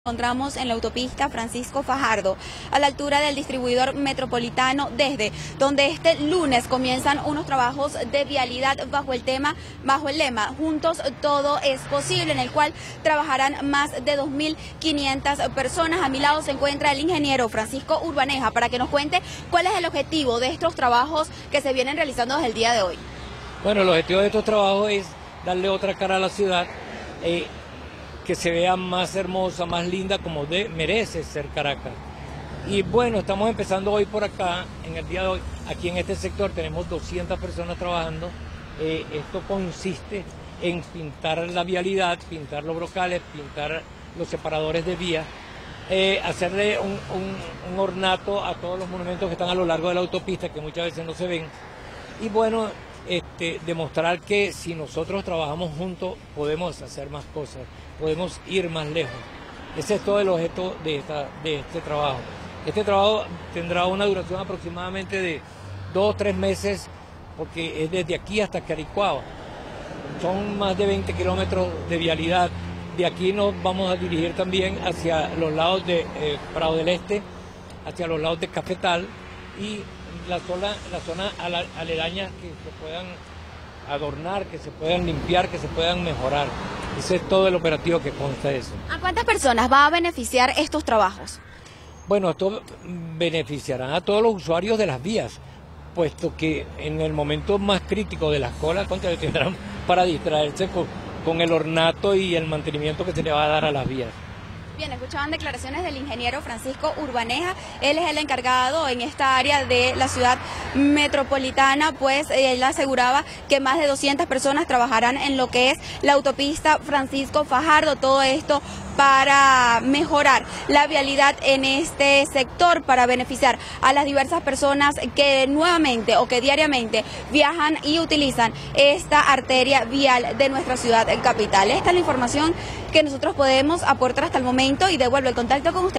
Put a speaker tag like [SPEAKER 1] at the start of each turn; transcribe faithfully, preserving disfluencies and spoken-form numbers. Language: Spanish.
[SPEAKER 1] Encontramos en la autopista Francisco Fajardo, a la altura del distribuidor metropolitano Desde, donde este lunes comienzan unos trabajos de vialidad bajo el tema, bajo el lema Juntos todo es posible, en el cual trabajarán más de dos mil quinientas personas. A mi lado se encuentra el ingeniero Francisco Urbaneja para que nos cuente cuál es el objetivo de estos trabajos que se vienen realizando desde el día de hoy.
[SPEAKER 2] Bueno, el objetivo de estos trabajos es darle otra cara a la ciudad, eh, que se vea más hermosa, más linda, como de, merece ser Caracas. Y bueno, estamos empezando hoy por acá, en el día de hoy, aquí en este sector tenemos doscientas personas trabajando. Eh, esto consiste en pintar la vialidad, pintar los brocales, pintar los separadores de vía, eh, hacerle un, un, un ornato a todos los monumentos que están a lo largo de la autopista, que muchas veces no se ven. Y bueno, Este, demostrar que si nosotros trabajamos juntos podemos hacer más cosas, podemos ir más lejos. Ese es todo el objeto de, esta, de este trabajo. Este trabajo tendrá una duración aproximadamente de dos o tres meses, porque es desde aquí hasta Caricuao. Son más de veinte kilómetros de vialidad. De aquí nos vamos a dirigir también hacia los lados de eh, Prado del Este, hacia los lados de Cafetal y la zona, la zona aledaña, que se puedan adornar, que se puedan limpiar, que se puedan mejorar. Ese es todo el operativo que consta de eso.
[SPEAKER 1] ¿A cuántas personas va a beneficiar estos trabajos?
[SPEAKER 2] Bueno, esto beneficiará a todos los usuarios de las vías, puesto que en el momento más crítico de las colas contra tendrán para distraerse con, con el ornato y el mantenimiento que se le va a dar a las vías.
[SPEAKER 1] Bien, escuchaban declaraciones del ingeniero Francisco Urbaneja. Él es el encargado en esta área de la ciudad metropolitana, pues él aseguraba que más de doscientas personas trabajarán en lo que es la autopista Francisco Fajardo. Todo esto para mejorar la vialidad en este sector, para beneficiar a las diversas personas que nuevamente o que diariamente viajan y utilizan esta arteria vial de nuestra ciudad capital. Esta es la información que nosotros podemos aportar hasta el momento y devuelvo el contacto con usted.